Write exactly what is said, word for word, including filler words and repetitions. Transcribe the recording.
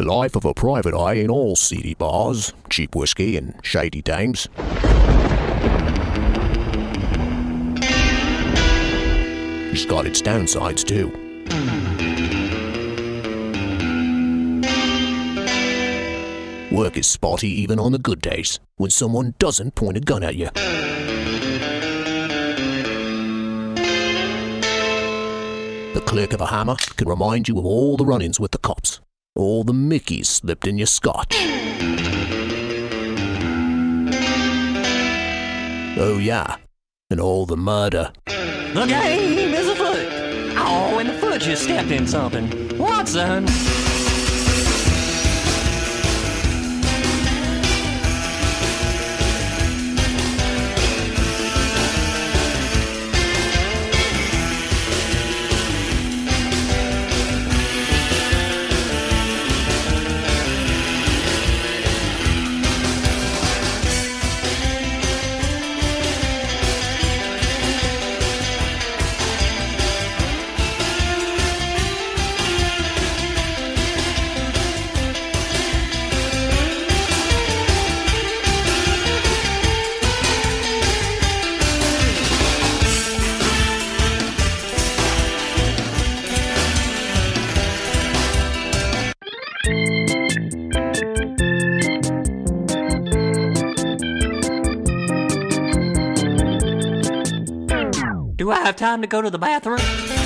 The life of a private eye in all seedy bars, cheap whiskey and shady dames. It's got its downsides too. Work is spotty even on the good days, when someone doesn't point a gun at you. The click of a hammer can remind you of all the run-ins with the cops, all the mickeys slipped in your scotch. Oh yeah, and all the murder. The game is afoot. Oh, and the foot just stepped in something. What, son? Do I have time to go to the bathroom?